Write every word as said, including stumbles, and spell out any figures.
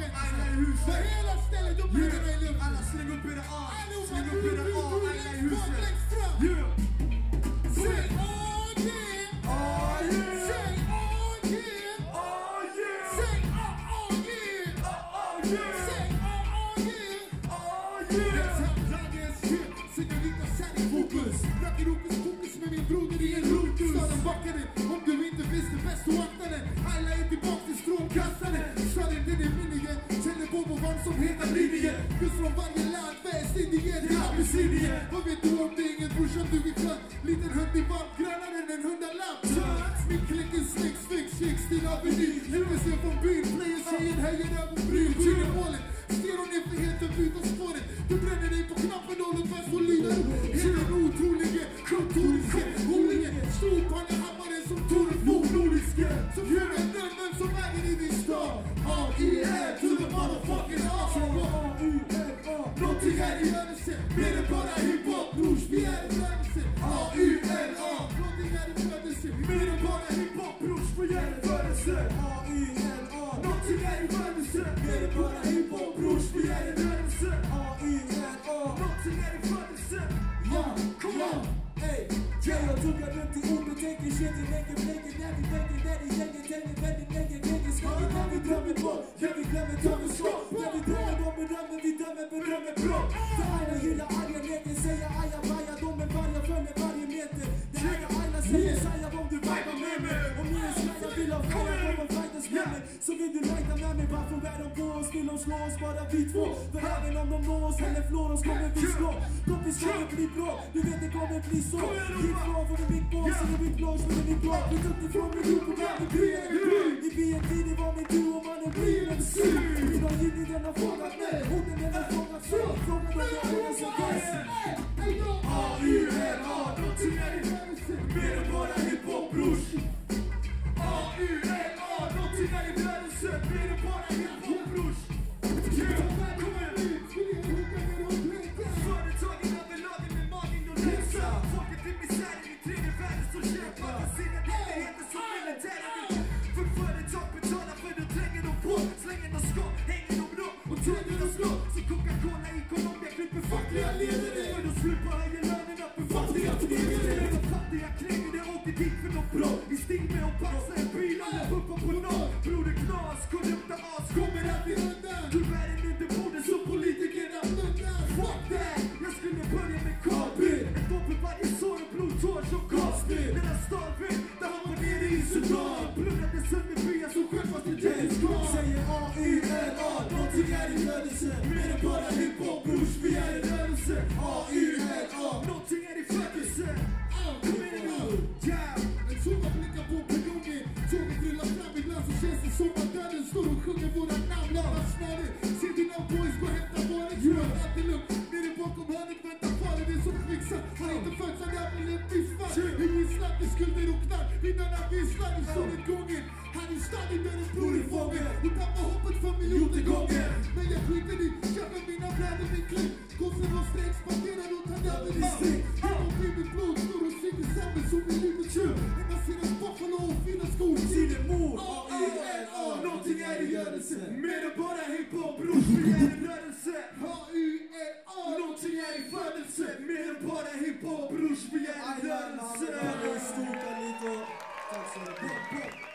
fucka inte AYLA i huset. För hela stället, de bjuder i luften. Alla släng upp era A, släng upp era A, AYLA i huset. Yeah. Säg åh yeah, åh yeah. Säg åh yeah, åh yeah. Säg åh åh yeah, åh åh yeah. Säg åh åh yeah, åh yeah. Jag tar dagens shit, Senorita satt i fokus. Rackar hokus fokus med min broder i en rotus. Staden backade, om du inte visste bäst och aktade. AYLA är tillbaka till strålkastare. Staden den är minnigen, känner på på varm som heter linjen. Just från varje land, väst, Indien till Abyssinien. Vad vet du om det, ingen brorsan du är klar. Liten hund i varmt, grannare än en hundralapp. Min klicken slicks, fix, chicks till aveny. Huvud ser från byn, player tjejen höjer över bryn. Tjuren målet, ser hon införheten, byta spåret. Du bränner dig på knappen, håller fast och lyder. Är den otroliga, kontoriska, olingen. Storpanna hammaren som Tore Fog, nordiska. Som gör en drömmen som äger i din stad. A Y L to the motherfucking A. A Y L A, någonting här i rörelse. Mer än bara hiphop, brors, vi är i rörelse. A Y L A, någonting här i rörelse. Mer än bara hiphop, brors, vi är i rörelse. A Y L A, någonting här i rörelse. Mer än bara hiphop, brors, vi är i rörelse. A Y L A, någonting här i rörelse. Ja, ja, ey. Jag tog jag runt i ord och tänker shit i lägger, lägger, när vi väcker, när det gänger, tänker, väldigt länge, lägger, skaller, när vi drömmer bort, när vi glömmer, tar vi skott, när vi drömmer om berömmer, vi dömer, berömmer brott. För AYLA gillar arga leker, säger aja, baja, de är varga, följer varje meter. Det här är AYLA, säger saja om du vibar med mig. Om ni är snaja, vill ha färg, kommer fightas med mig. Så vill du lajta med mig, varför är de på oss, vill de slå oss, bara vi två. För även om de når oss, eller flår oss, kommer vi slå. Kompis kommer bli bra, du vet det kommer bli så. Hit från för mitt boss, och mitt blås, men mitt bra. Vi tog ifrån min ro på vägen, vi är en gry. I B N T, det var min du och mannen blir en syr. Vi har gillit den har frågat mig, orden den har frågat så. Frågan om jag är en som bäst. A Y L A, någonting är i rörelse. Mer än bara hiphop, brors. A Y L A, någonting är i rörelse. Mer än bara hiphop, brors. Företagen över lagen med magen och läxa. Folket i misären i tredje världen som kämpar för sina rättigheter som militärer. För företag betalar för det tränger de på. Slänger de skott, hänger de bra och tränger de slå. Så Coca-Cola i Colombia klipper fackliga ledare. För de slipper höja lönerna för fattiga knegare. De fattiga knegare åker dit för de bra. I stil med att passa en bil eller pumpa på noll. Broder knas, korrupta as kommer alltid undan. Tyvärr är inte bordet som politikerna undrar. Fuck that, jag skulle börja med Carl Bill. Ett vapen varje sår och blodtår som Cosby. Denna staden, där han var nere i Sudan. Plundrade sönder byar som skeppade till James Bond. Säger A Y L A, någonting är i rörelse. Mer än bara hiphop, brors, vi är i rörelse. A Y L A, någonting är i födelse. Kom igen nu, yeah. En sola blickar på perrongen. Tåget rullar fram, ibland så känns det som att döden står och sjunger våra namn. Lämna snarare, se dina boys gå och hämta valet. Gör allt är lugnt, nere bakom hörnet väntar faren. Det är som fixar, han är inte född så där blir en biffar. Ingen slapp i skulder och knall, vinnarna visslar i solnedgången. Han är stadig där en bror i fången och tappar hoppet för miljoner gånger. Men jag skiter i, köper mina brädor min klipp. Gossen måste expandera och ta över i steg. Han har blivit blod, stor och sitter samman som i livet kör. En masseras Buffalo och fina skor. Tiden mord, A Y L A, någonting är i rörelse. Mer än bara hiphop, brors, vi är i rörelse. A Y L A, någonting är i födelse. Mer än bara hiphop, brors, vi är i rörelse. Stor, Carlito. Tack så mycket.